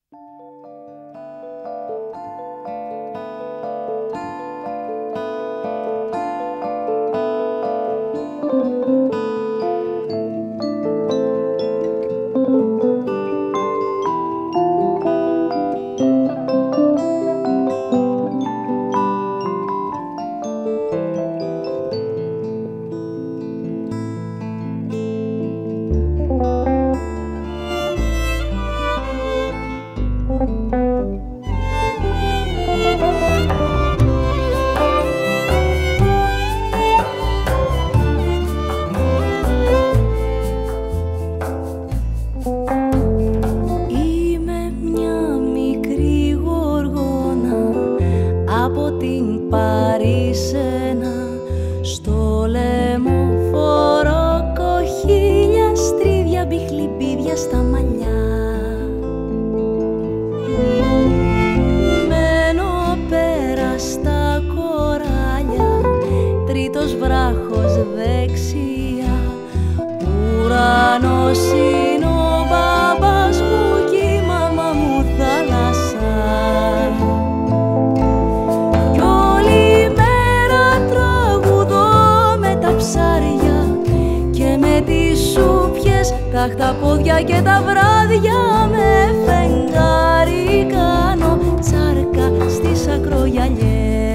Τα πόδια και τα βράδια με φεγγάρι κάνω τσάρκα στις ακρογιαλιές.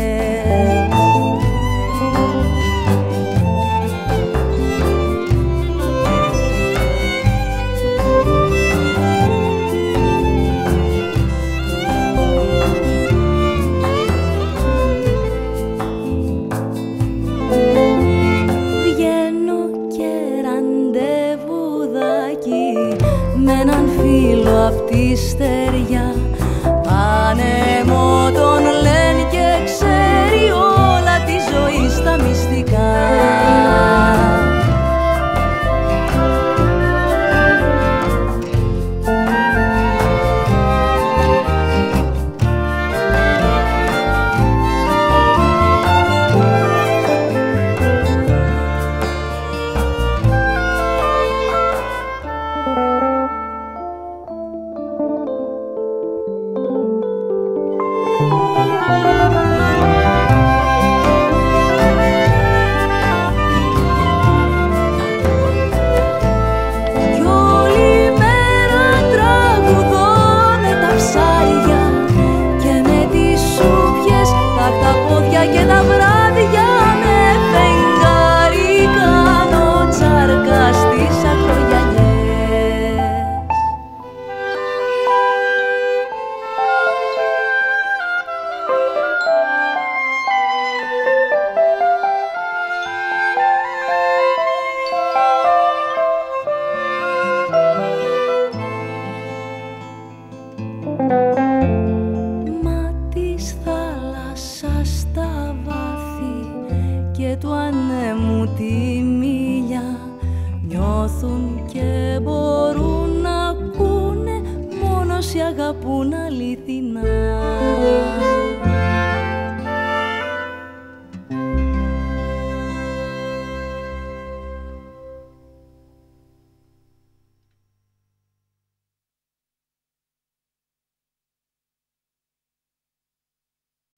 Με έναν φίλο απ' τη στεριά, άνεμο τον λένε και ξέρει όλα τη ζωή στα μυστικά. Και τα βράδια με φεγγάρι κάνω τσάρκα στις ακρογιαλιές. Και του ανέμου τη μίλια νιώθουν και μπορούν να ακούνε μόνο όσοι αγαπούν αληθινά.